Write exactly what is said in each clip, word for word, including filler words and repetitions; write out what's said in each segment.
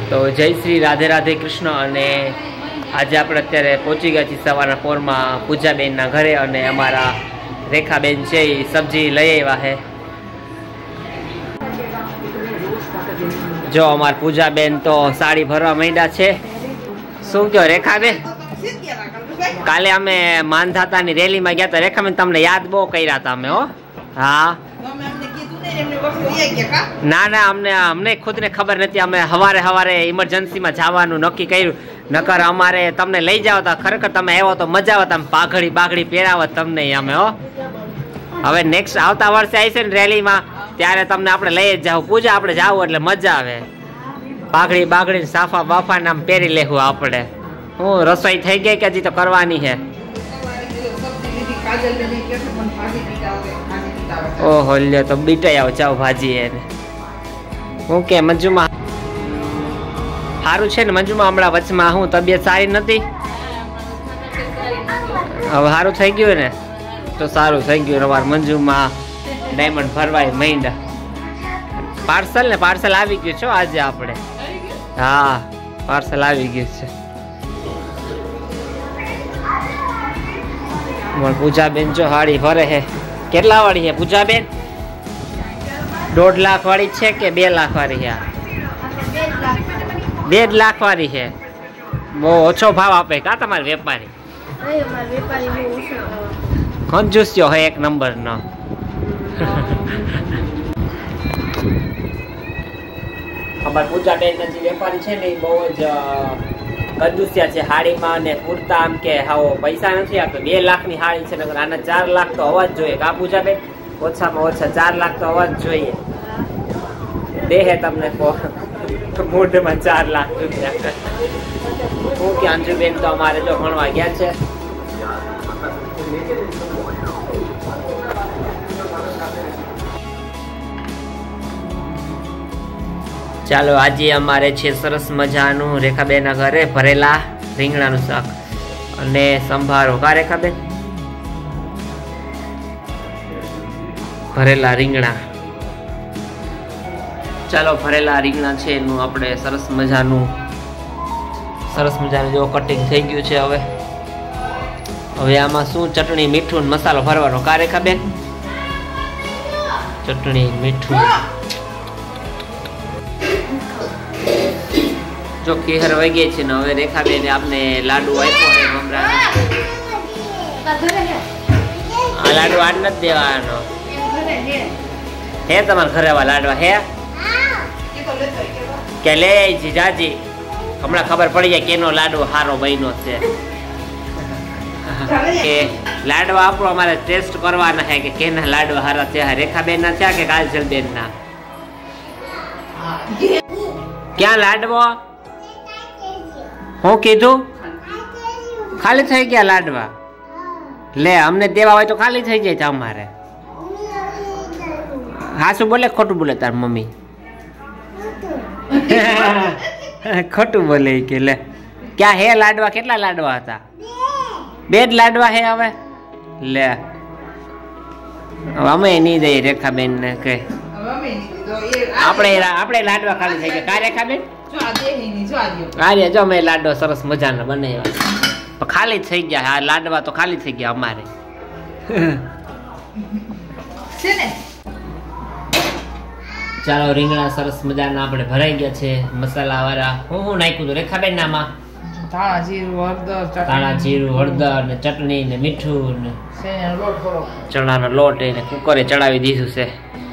તો જય શ્રી રાધે રાધે કૃષ્ણ। અને આજે આપણે અત્યારે પહોંચી ગયા છીએ સવારના પોરમાં પૂજાબેનના ઘરે, અને અમારા રેખાબેન છે એ સબ્જી લઈ આવ્યા છે। જો અમારા પૂજાબેન તો સાડી ભરવા માંડ્યા છે। શું કહો રેખાબેન? કાલે અમે માનધાતાની રેલીમાં ગયા હતા રેખાબેન, તમને યાદ બહુ કર્યા હતા અમે। હો હા ના ના અમને અમને ખુદને ખબર નથી। અમે સવારે સવારે ઇમરજન્સીમાં જવાનું નક્કી કર્યું, નકર અમારે તમને લઈ જાવ તો ખરેખર તમે આવ્યો તો મજા આવત, આમ પાઘડી બાઘડી પહેરાવત તમને અમે। હો હવે નેક્સ્ટ આવતા વર્ષે આવી છે ને રેલીમાં, ત્યારે તમને આપણે લઈ જ જાવ પૂજા, આપણે જાવ એટલે મજા આવે। પાઘડી બાઘડી સાફા બાફા નામ પહેરી લેવું આપણે। હું રસોઈ થઈ ગઈ કે હજી તો કરવાની છે? ઓહો લ્યો તો બીટાઈ આવ ચાવ ભાજી એને। હું કે મંજુમાં સારું છે ને? મંજુમાં હમણાં વચમાં હું તબિયત સારી નથી, હવે સારું થઈ ગયું ને? તો સારું થઈ ગયું। અમારે મંજુમાં ડાયમંડ ભરવાય મહિના પાર્સલ ને પાર્સલ આવી ગયું છો આજે આપણે। હા પાર્સલ આવી ગયું છે। પૂજાબેન જો હાડી ભરે છે। કેટલા વાળી છે પૂજાબેન? દોઢ લાખ વાળી છે કે બે લાખ વાળી છે? બે જ લાખ વાળી છે। બહુ ઓછો ભાવ આપે કા તમારે વેપારી? કંજૂસ્યો હોય એક નંબર નો। અમારા પૂજાબેન જે વેપારી છે ને એ બહુ જ કંજૂસિયા છે હાડીમાં ને કુર્તા, આમ કે હાવો પૈસા નથી આપતો। બે લાખ ની હાડી છે, નકર આના ચાર લાખ તો હોવા જ જોઈએ કા પૂજાબેન? ઓછામાં ઓછા ચાર લાખ તો હોવા જ જોઈએ। દેહે તમને મોઢમાં ચાર લાખ રૂપિયા। હું કે અંજુબેન તો અમારે જો ભણવા ગયા છે। ચાલો આજે અમારે છે સરસ મજાનું રેખાબેનના ઘરે ભરેલા રીંગણાનું શાક અને સંભારો। કા રેખાબેન? ભરેલા રીંગણા। ચાલો ભરેલા રીંગણા છે એનું આપણે સરસ મજાનું સરસ મજાનું જો કટિંગ થઈ ગયું છે। હવે હવે આમાં શું ચટણી મીઠું મસાલો ભરવાનો કા રેખાબેન? ચટણી મીઠું જો કેહર વહી ગઈ છે ને। હવે રેખાબેન આપને લાડુ આપ્યો છે મમરા। આ લાડુ આજ નથી દેવાનો હે? તમારા ઘરે આવા લાડવા હે કે લે આવી જાજી? હમણાં ખબર પડી જાય કેનો લાડુ સારો બન્યો છે કે લાડવા આપણો અમારે ટેસ્ટ કરવાના છે કે કેના લાડવા સારા છે, રેખાબેન ના છે કે કાજલબેન ના? ક્યાં લાડવો? હું કીધું ખાલી થઈ ગયા લાડવા? લે અમને દેવા હોય તો ખાલી થઈ જાય અમારે। હાસું બોલે ખોટું બોલે તાર મમ્મી? ખોટું બોલે કે લે ક્યાં હે લાડવા? કેટલા લાડવા હતા? બે જ લાડવા હે હવે? લે અમે નહીં દઈએ રેખાબેન ને કે આપણે આપણે લાડવા ખાલી થઈ ગયા કા રેખાબેન? અરે જો મેં લાડવા સરસ મજાના બનાવ્યા, ખાલી થઈ ગયા। આ લાડવા તો ખાલી થઈ ગયા અમારે ચાલો રીંગણા સરસ મજાના આપણે ભરાઈ ગયા છે મસાલા વાળા। હું હું નાખ્યું હતું રેખાબેન નામાં? ધાણા જીરું હળદર ધાણા જીરું હળદર ને ચટણી ને મીઠું ને ચણાનો લોટ એને કુકરે ચડાવી દીધું છે।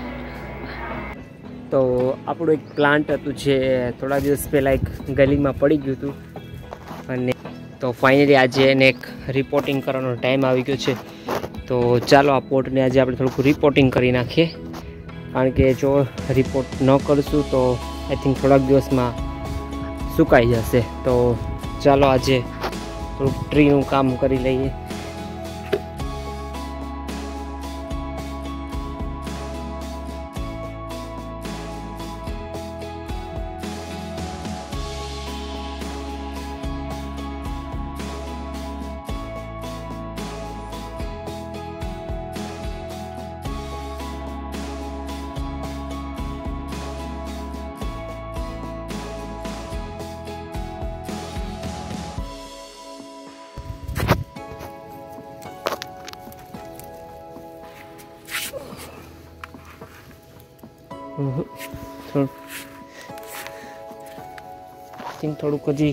તો આપણું એક પ્લાન્ટ હતું જે થોડા દિવસ પહેલાં એક ગલીમાં પડી ગયું હતું, અને તો ફાઇનલી આજે એને એક રિપોર્ટિંગ કરવાનો ટાઈમ આવી ગયો છે। તો ચાલો આ પોટને આજે આપણે થોડુંક રિપોર્ટિંગ કરી નાખીએ, કારણ કે જો રિપોર્ટ ન કરશું તો આઈ થિંક થોડાક દિવસમાં સુકાઈ જશે। તો ચાલો આજે થોડુંક ટ્રીનું કામ કરી લઈએ। થિંક થોડુંક હજી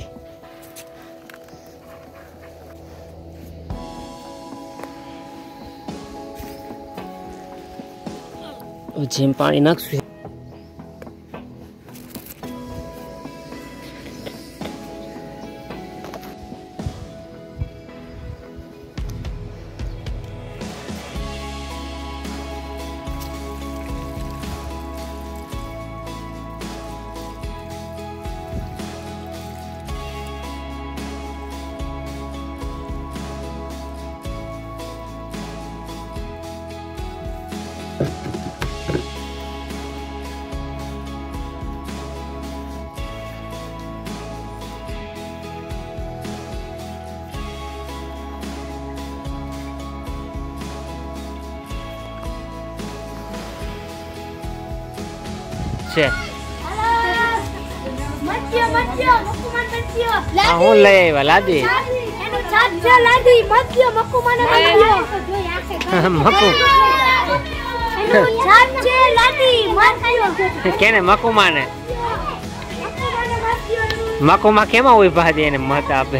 જેમ પાણી નાખશું છે. હા, હું લઈ આવ્યા લાદી મકુ કેને મકુમા ને મકુમા કેમાં ઉભા હતી એને મત આપે.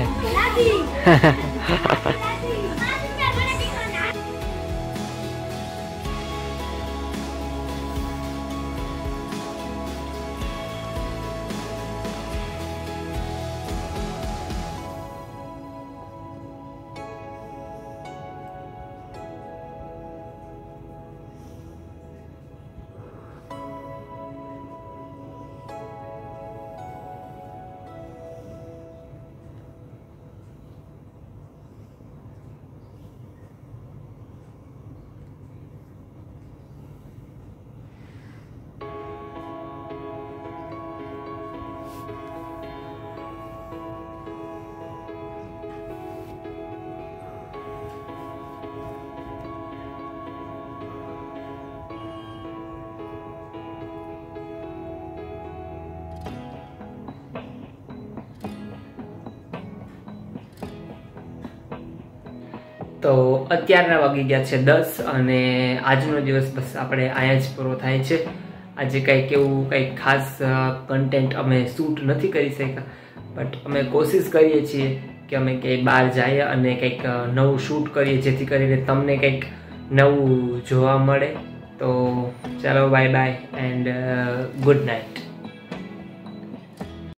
તો અત્યારના વાગી ગયા છે દસ અને આજનો દિવસ બસ આપણે અહીંયા જ પૂરો થાય છે. આજે કંઈક એવું કંઈક ખાસ કન્ટેન્ટ અમે શૂટ નથી કરી શક્યા, બટ અમે કોશિશ કરીએ છીએ કે અમે ક્યાંય બહાર જઈએ અને કંઈક નવું શૂટ કરીએ જેથી કરીને તમને કંઈક નવું જોવા મળે. તો ચાલો bye bye and good night.